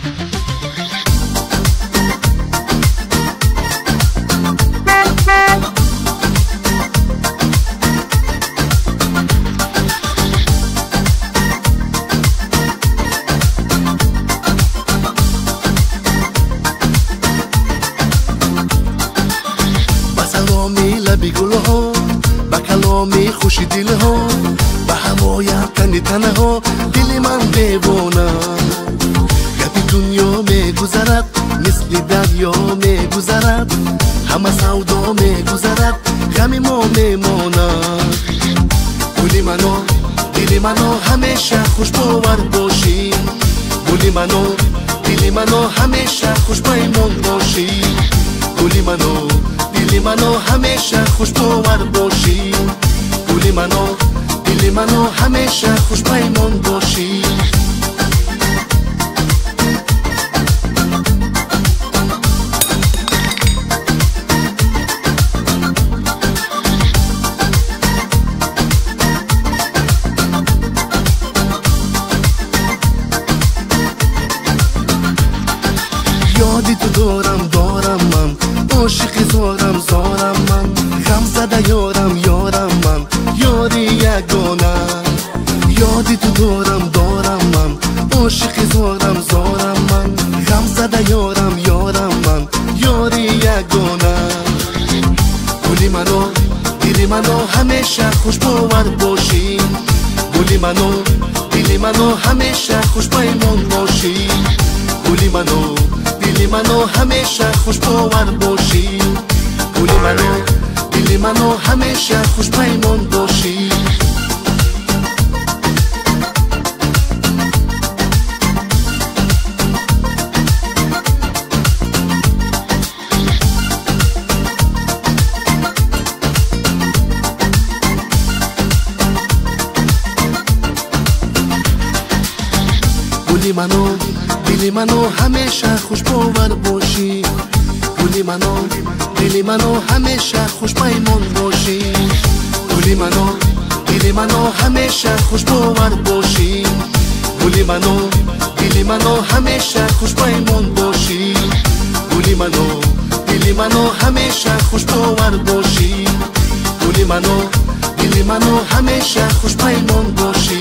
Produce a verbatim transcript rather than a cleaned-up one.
لبی گل ها با کلامی خوشی دل ها با هوایم تنی تنه ها دل من دیوانه گپی دنیا می گذرد مثل دریا می گذرد همه سودا می گذرد غم ما می ماند گلی منو دل منو همیشه خوش باور باشی گلی منو دل منو همیشه خوش پیمان باشی گلی منو دل منو همیشه خوش باور باشی گلی منو دل منو همیشه خوش پیمان باشی یادی تو دارم دارم من عاشق زارم زارم من غم زده یارم یارم من یاری یگانه یادی تو دارم دارم من عاشق زارم زارم من غم زده یارم یارم من یاری یگانه گلی منو دل منو همیشه خوش باور باشی گلی منو دل منو همیشه خوش پیمان باشی گلی منو دل منو همیشه خوش باور باشی گلی منو دل منو همیشه خوش پیمان باشی گلی منو دل منو همیشه خوش باور باشی گلی منو دل منو همیشه خوش پیمان باشی گلی منو دل منو همیشه خوش باور باشی گلی منو دل منو همیشه خوش پیمان باشی گلی منو دل منو همیشه خوش باور باشی گلی منو دل منو همیشه خوش پیمان باشی